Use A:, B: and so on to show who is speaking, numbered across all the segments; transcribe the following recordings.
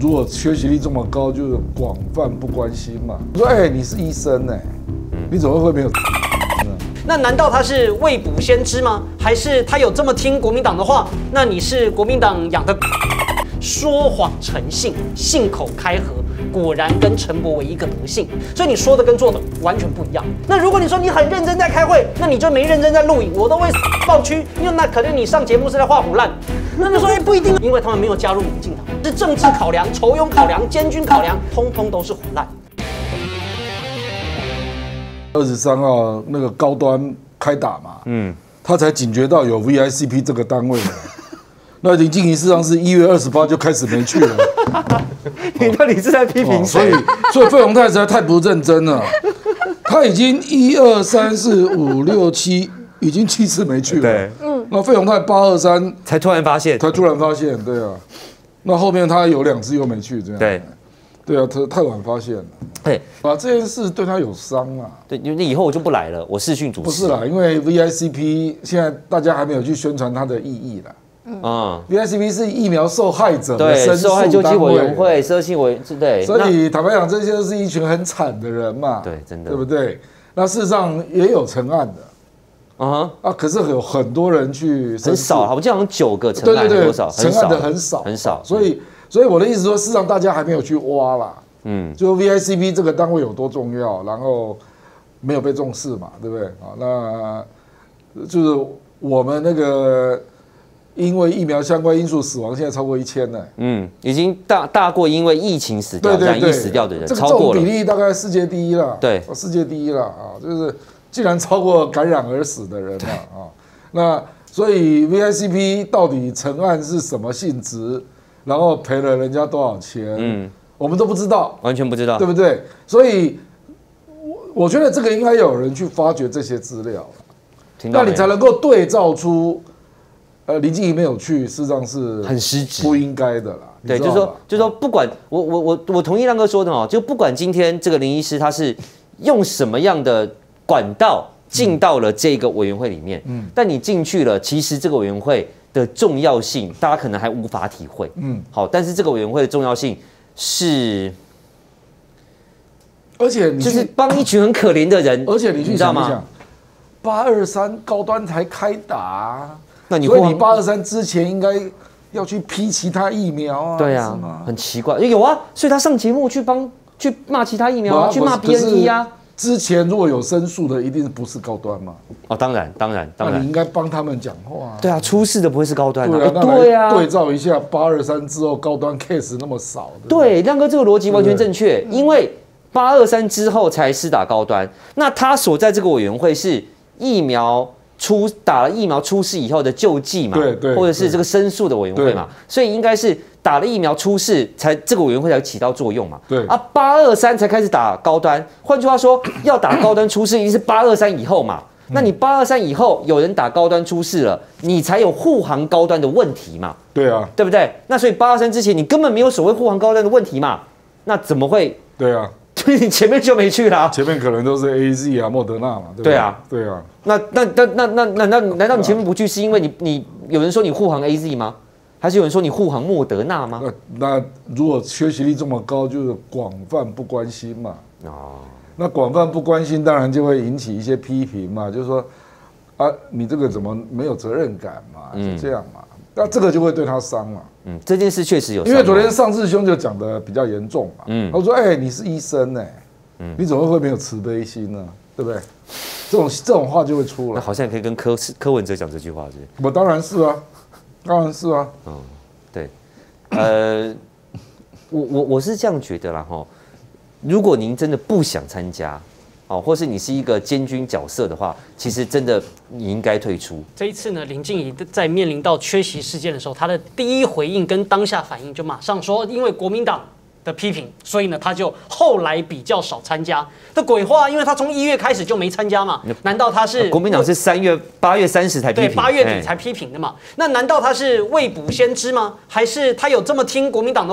A: 如果学习力这么高，就是广泛不关心嘛。我说，哎，你是医生哎，你怎么会没有？
B: 那难道他是未卜先知吗？还是他有这么听国民党的话？那你是国民党养的？说谎成性，信口开河，果然跟陈柏惟一个德性。所以你说的跟做的完全不一样。那如果你说你很认真在开会，那你就没认真在录影，我都会爆区，因为那可能你上节目是在画虎烂。那就说不一定，因为他们没有加入民进党，是政治考量、酬庸考量、监军考量，通通都是虎烂。
A: 23号那个高端开打嘛，他才警觉到有 VICP 这个单位了。那林静怡事实上是1月28就开始没去了。
B: 你到底是在批评谁？
A: 所以费鸿泰实在太不认真了。他已经1、2、3、4、5、6、7，已经7次没去了。对，那费鸿泰8、2、3
B: 才突然发现，
A: 对啊。那后面他有2次又没去，这样。对啊，他太晚发现了。
B: 对，
A: 这件事对他有伤啊。
B: 对，你以后我就不来了，我视讯主持。
A: 不是啦，因为 VICP 现在大家还没有去宣传它的意义啦。VICP 是疫苗受害者的申诉
B: 受害救济委员会、社信委对，
A: 所以坦白讲，这些都是一群很惨的人嘛。
B: 对，真的，
A: 对不对？那事实上也有成案的。可是有很多人去
B: 很少，我记得好像9个成案，多少？
A: 成案的很少。所以我的意思说，事实上大家还没有去挖啦。就 VICP 这个单位有多重要，然后没有被重视嘛，对不对？那就是我们那个因为疫苗相关因素死亡，现在超过1000了。
B: 已经大过因为疫情死掉、染疫死掉的人，
A: 这种比例大概世界第一了。
B: 对，
A: 世界第一了啊！就是竟然超过感染而死的人了啊！那所以 VICP 到底成案是什么性质，然后赔了人家多少钱？我们都不知道，
B: 完全不知道，
A: 对不对？所以，我觉得这个应该有人去发掘这些资料，那你才能够对照出，林静怡没有去，事实上是
B: 很失职，
A: 不应该的啦。
B: 对，就是说，不管我同意亮哥说的哦，就不管今天这个林医师他是用什么样的管道进到了这个委员会里面，但你进去了，其实这个委员会的重要性，大家可能还无法体会。好，但是这个委员会的重要性。是，
A: 而且
B: 就是帮一群很可怜的人，
A: 而且你去想一想，823高端才开打，
B: 那
A: 所以你823之前应该要去批其他疫苗啊？
B: 对啊，很奇怪，有啊，所以他上节目去骂其他疫苗啊，去骂 BNT 啊。
A: 之前如果有申诉的，一定不是高端嘛？
B: 当然，
A: 那你应该帮他们讲话。
B: 对啊，出事的不会是高端
A: 啊？对啊，对照一下823之后高端 case 那么少。
B: 对，亮哥这个逻辑完全正确，因为823之后才施打高端，那他所在这个委员会是打了疫苗出事以后的救济嘛，对，或者是这个申诉的委员会嘛，所以应该是打了疫苗出事才这个委员会才起到作用嘛。
A: 对
B: 823才开始打高端，换句话说，要打高端出事一定是823以后嘛。那你823以后有人打高端出事了，你才有护航高端的问题嘛。
A: 对啊，
B: 对不对？那所以823之前你根本没有所谓护航高端的问题嘛，那怎么会？
A: 对啊。
B: 所以你前面就没去啦，
A: 前面可能都是 AZ 啊、莫德纳嘛，对不对？对啊。
B: 那难道你前面不去是因为你有人说你护航 AZ 吗？还是有人说你护航莫德纳吗？
A: 那如果学习力这么高，就是广泛不关心嘛。那广泛不关心，当然就会引起一些批评嘛，就是说你这个怎么没有责任感嘛，就这样嘛。那这个就会对他伤嘛。
B: 这件事确实有伤，
A: 因为昨天尚志兄就讲的比较严重嘛。他说：“哎，你是医生哎，你怎么会没有慈悲心呢？对不对？这种话就会出来。”
B: 那好像也可以跟柯文哲讲这句话，是？
A: 我当然是啊，
B: 对，我是这样觉得啦哈。如果您真的不想参加，或是你是一个监军角色的话，其实真的你应该退出。这一次呢，林静怡在面临到缺席事件的时候，她的第一回应跟当下反应就马上说，因为国民党的批评，所以呢，他就后来比较少参加。这鬼话，因为他从1月开始就没参加嘛？难道他是国民党是8月30才批评？对，8月底才批评的嘛？那难道他是未卜先知吗？还是他有这么听国民党的话？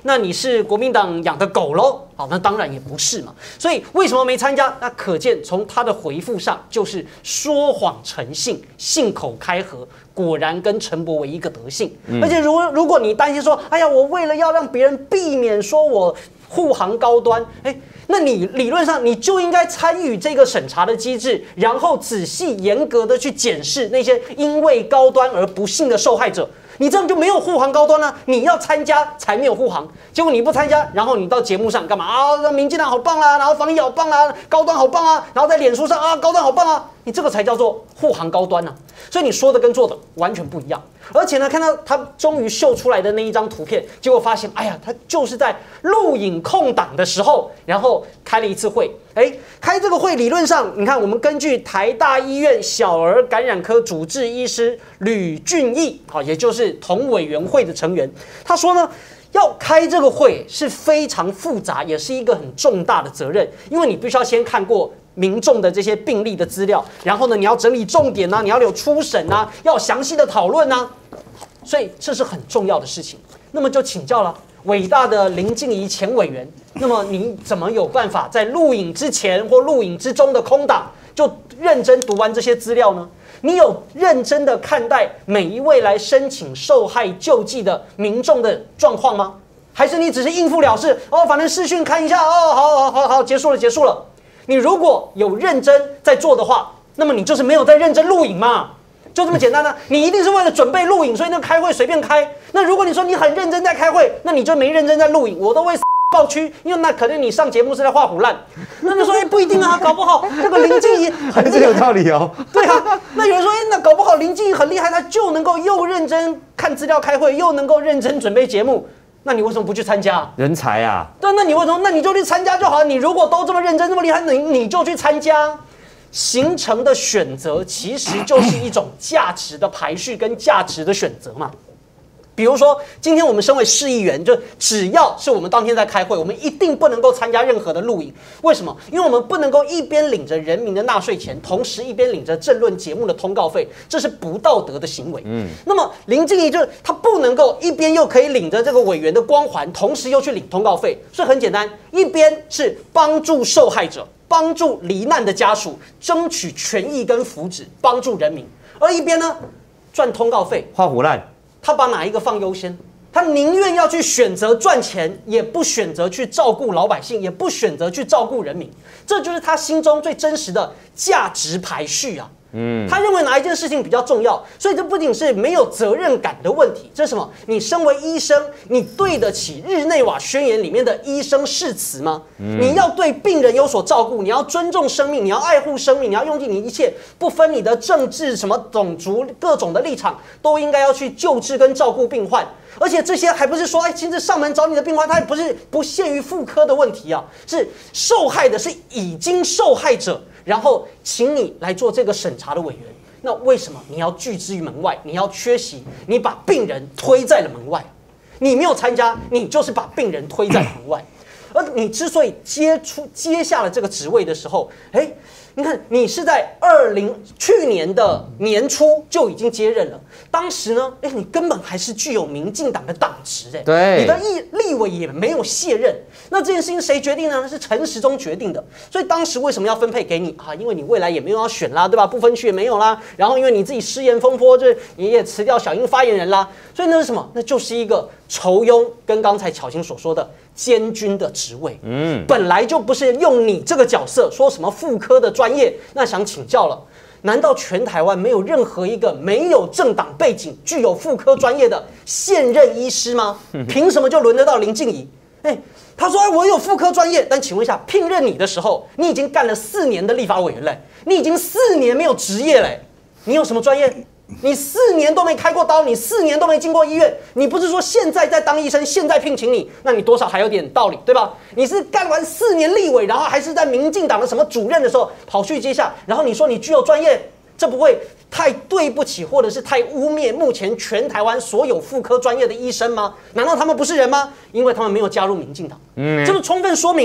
B: 那你是国民党养的狗喽？好，那当然也不是嘛。所以为什么没参加？那可见从他的回复上，就是说谎成性，信口开河，果然跟陈柏惟一个德性。而且如果你担心说，哎呀，我为了要让别人避免说我护航高端，那你理论上你就应该参与这个审查的机制，然后仔细严格的去检视那些因为高端而不幸的受害者。你这样就没有护航高端了，你要参加才没有护航。结果你不参加，然后你到节目上干嘛啊？民进党好棒啦，然后防疫好棒啦，高端好棒啊，然后在脸书上啊，高端好棒啊，你这个才叫做护航高端啊。所以你说的跟做的完全不一样。而且呢，看到他终于秀出来的那一张图片，结果发现，哎呀，他就是在录影空档的时候，然后开了一次会。开这个会理论上，你看我们根据台大医院小儿感染科主治医师吕俊义，也就是同委员会的成员，他说呢，要开这个会是非常复杂，也是一个很重大的责任，因为你必须要先看过民众的这些病例的资料，然后呢，你要整理重点啊，你要有初审啊，要有详细的讨论啊，所以这是很重要的事情。那么就请教了伟大的林静怡前委员，那么你怎么有办法在录影之前或录影之中的空档就认真读完这些资料呢？你有认真的看待每一位来申请受害救济的民众的状况吗？还是你只是应付了事？反正视讯看一下，好，结束了。你如果有认真在做的话，那么你就是没有在认真录影嘛，就这么简单呢。你一定是为了准备录影，所以那开会随便开。那如果你说你很认真在开会，那你就没认真在录影，我都会爆区，因为那可能你上节目是在画虎烂。那就说不一定啊，搞不好这个林静怡
C: 还是有道理哦。
B: 对啊，那有人说那搞不好林静怡很厉害，他就能够又认真看资料开会，又能够认真准备节目。那你为什么不去参加？
C: 人才啊！
B: 对，那你为什么？那你就去参加就好了。你如果都这么认真、这么厉害，你就去参加。形成的选择其实就是一种价值的排序跟价值的选择嘛。比如说，今天我们身为市议员，就只要是我们当天在开会，我们一定不能够参加任何的录影。为什么？因为我们不能够一边领着人民的纳税钱，同时一边领着政论节目的通告费，这是不道德的行为。那么林静怡就是他不能够一边又可以领着这个委员的光环，同时又去领通告费。所以很简单，一边是帮助受害者，帮助罹难的家属，争取权益跟福祉，帮助人民；而一边呢，赚通告费，
C: 画虎烂。
B: 他把哪一个放优先？他宁愿要去选择赚钱，也不选择去照顾老百姓，也不选择去照顾人民。这就是他心中最真实的价值排序啊。他认为哪一件事情比较重要，所以这不仅是没有责任感的问题，这是什么？你身为医生，你对得起日内瓦宣言里面的医生誓词吗？你要对病人有所照顾，你要尊重生命，你要爱护生命，你要用尽你一切，不分你的政治什么种族各种的立场，都应该要去救治跟照顾病患。而且这些还不是说亲自上门找你的病患，他也不限于妇科的问题啊，是受害的是已经受害者。然后请你来做这个审查的委员，那为什么你要拒之于门外？你要缺席，你把病人推在了门外，你没有参加，你就是把病人推在门外。而你之所以接下了这个职位的时候，你看你是在去年的年初就已经接任了，当时呢，你根本还是具有民进党的党职，
C: 对，
B: 你的立委也没有卸任。那这件事情谁决定呢？是陈时中决定的。所以当时为什么要分配给你啊？因为你未来也没有要选啦，对吧？不分区也没有啦。然后因为你自己失言风波，这你也辞掉小英发言人啦。所以那是什么？那就是一个酬庸，跟刚才巧芯所说的监军的职位。本来就不是用你这个角色说什么妇科的专业。那想请教了，难道全台湾没有任何一个没有政党背景、具有妇科专业的现任医师吗？凭什么就轮得到林静怡？他说我有妇科专业，但请问一下，聘任你的时候，你已经干了4年的立法委员嘞，你已经4年没有职业嘞，你有什么专业？你4年都没开过刀，你4年都没进过医院，你不是说现在在当医生，现在聘请你，那你多少还有点道理，对吧？你是干完4年立委，然后还是在民进党的什么主任的时候跑去接下，然后你说你具有专业，这不会太对不起，或者是太污蔑目前全台湾所有妇科专业的医生吗？难道他们不是人吗？因为他们没有加入民进党，这就充分说明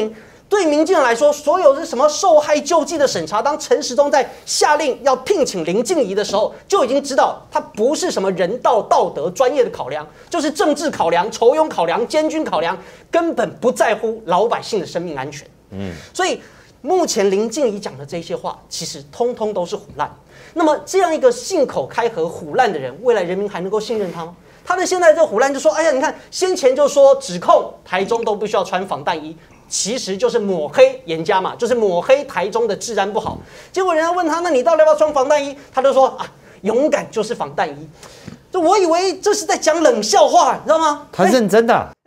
B: 对民进党来说，所有是什么受害救济的审查，当陈时中在下令要聘请林静怡的时候，就已经知道他不是什么人道、道德、专业的考量，就是政治考量、酬庸考量、监军考量，根本不在乎老百姓的生命安全。所以目前林静怡讲的这些话，其实通通都是唬烂。那么这样一个信口开河、唬烂的人，未来人民还能够信任他吗？他的现在这唬烂就说：“哎呀，你看先前就说指控台中都不需要穿防弹衣。”其实就是抹黑严家嘛，就是抹黑台中的治安不好。结果人家问他，那你到底要不要穿防弹衣？他就说啊，勇敢就是防弹衣。就我以为这是在讲冷笑话，你知道吗？
C: 他认真的。